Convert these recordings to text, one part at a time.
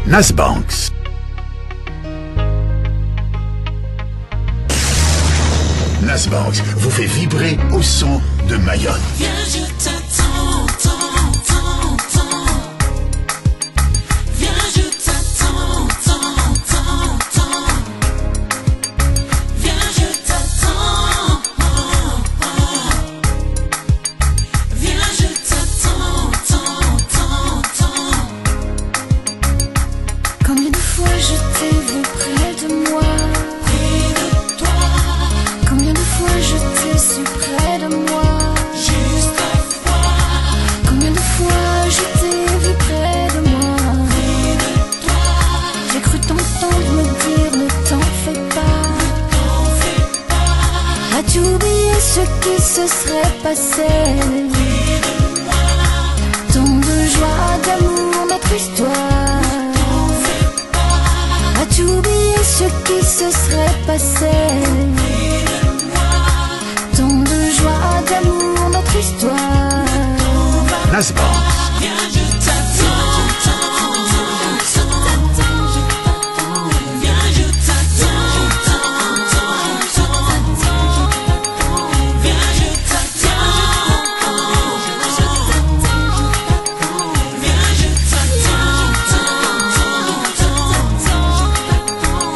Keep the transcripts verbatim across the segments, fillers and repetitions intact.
Nasbanks. Nasbanks vous fait vibrer au son de Mayotte. Viens, je t'attends, tant, tant, tant. Viens, je t'attends, tant, tant, tant. Viens, je t'attends. Viens, je t'attends, tant, tant, tant. Combien de fois je t'ai vu près de moi? Combien de fois je t'ai su près de moi? Juste à voir. Combien de fois je t'ai vu près de moi? Près de toi. J'ai cru t'entendre me dire ne t'en fais pas. T'en fais pas. As-tu oublié ce qui se serait passé? Près de moi. Tant de joie, d'amour, notre histoire. T'en fais pas. As-tu oublié ce qui se serait passé? Tant de joie, d'amour, notre histoire. Nasbanks. Viens, je t'attends, tant, tant, tant. Viens, je t'attends, tant, tant, tant. Viens, je t'attends. Viens, je t'attends, tant, tant, tant.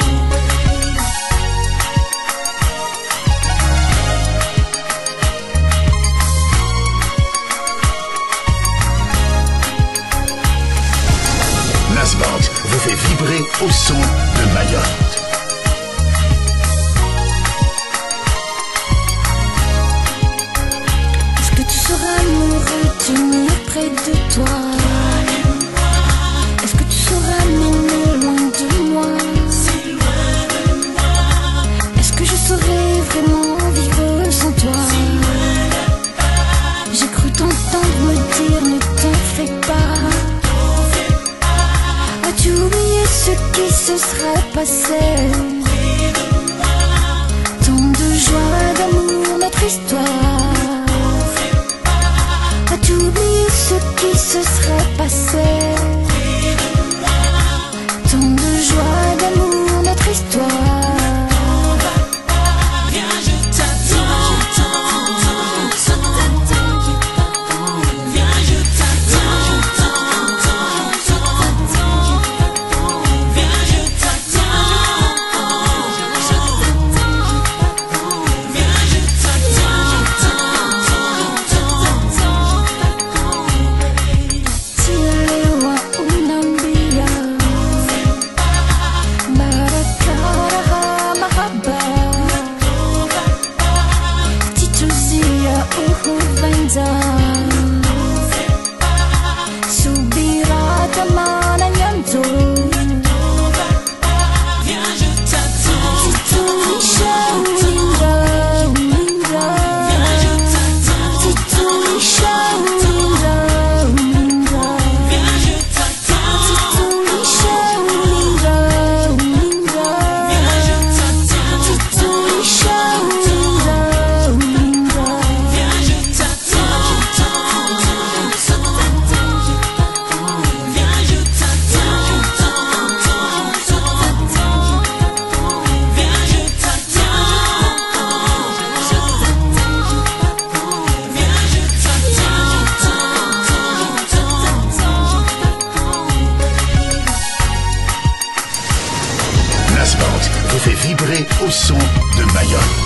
Nasbanks vous fait vibrer au son de Mayotte. Est-ce que tu sauras me retenir près de toi? Est-ce que tu sauras m'aimer loin de moi? Si loin de moi, Est-ce que je saurais vraiment vivre sans toi? si loin là-bas, J'ai cru t'entendre me dire ne t'en fais pas. t'en fais pas. As-tu oublié ce qui se serait passé? Près de moi, Tant de joie, d'amour, notre histoire. t'en fais pas. As-tu oublié ce qui se serait passé? Près de moi, Tant de joie, d'amour, notre histoire. viens, je t'attends, tant, tant, tant. Viens, je t'attends, tant, tant, tant. Viens, je t'attends. Viens, je t'attends, tant, tant, tant. Tielewa unambia Barakaraha mahaba Tituzia uhuvenza Subira tamana nyanzo Viens, je t'attends, Tituisha ulinda ulinda viens, je t'attends, Tituisha ulinda ulinda viens, je t'attends, Tituisha ulinda ulinda viens, je t'attends, Tituisha ulinda ulinda viens, je t'attends, viens, je Nasbanks vous fait vibrer au son de Mayotte.